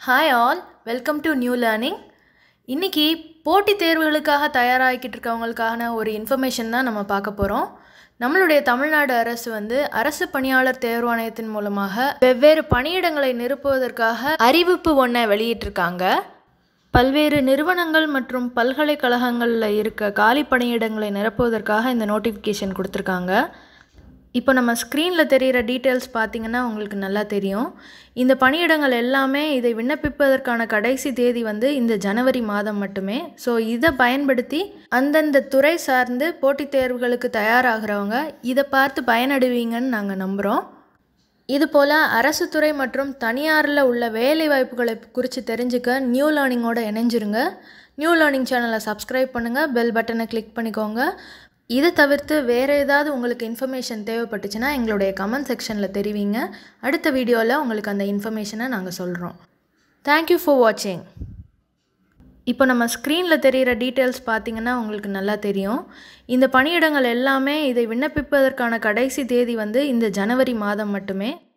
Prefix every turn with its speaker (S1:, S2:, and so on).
S1: Hi all, welcome to New Learning. இன்னைக்கு போட்டி தேர்வுகளுக்காக தயாராகிட்டு இருக்கவங்களுக்கான ஒரு இன்ஃபர்மேஷன் தான் நம்ம பார்க்க போறோம். நம்மளுடைய தமிழ்நாடு அரசு அரசு பணியாளர் தேர்வாணையத்தின் மூலமாக வெவ்வேறு பணியிடங்களை நிரப்புவதற்காக அறிவிப்பு ஒன்றை வெளியிட்டிருக்காங்க. பல்வேறு நிறுவனங்கள் மற்றும் பல்கலைக்கழகங்களில் இருக்க காலி பணியிடங்களை நிரப்புவதற்காக இந்த நோட்டிஃபிகேஷன் கொடுத்துருக்காங்க. இப்போ நம்ம ஸ்க்ரீனில் தெரிகிற டீட்டெயில்ஸ் பார்த்திங்கன்னா உங்களுக்கு நல்லா தெரியும். இந்த பணியிடங்கள் எல்லாமே இதை விண்ணப்பிப்பதற்கான கடைசி தேதி இந்த ஜனவரி மாதம் மட்டுமே. ஸோ இதை பயன்படுத்தி அந்தந்த துறை சார்ந்து போட்டித் தேர்வுகளுக்கு தயாராகிறவங்க இதை பார்த்து பயனடைவீங்கன்னு நாங்கள் நம்புகிறோம். இதுபோல் அரசு துறை மற்றும் தனியாரில் உள்ள வேலை வாய்ப்புகளை குறித்து தெரிஞ்சுக்க நியூ லேர்னிங்கோட இணைஞ்சிருங்க. நியூ லேர்னிங் சேனலை சப்ஸ்கிரைப் பண்ணுங்கள், பெல் பட்டனை கிளிக் பண்ணிக்கோங்க. இதை தவிர்த்து வேறு ஏதாவது உங்களுக்கு இன்ஃபர்மேஷன் தேவைப்பட்டுச்சுன்னா எங்களுடைய கமெண்ட் செக்ஷனில் தெரிவிங்க. அடுத்த வீடியோவில் உங்களுக்கு அந்த இன்ஃபர்மேஷனை நாங்கள் சொல்கிறோம். தேங்க்யூ ஃபார் வாட்சிங். இப்போ நம்ம ஸ்க்ரீனில் தெரிகிற டீட்டெயில்ஸ் பார்த்திங்கன்னா உங்களுக்கு நல்லா தெரியும். இந்த பணியிடங்கள் எல்லாமே இதை விண்ணப்பிப்பதற்கான கடைசி தேதி இந்த ஜனவரி மாதம் மட்டுமே.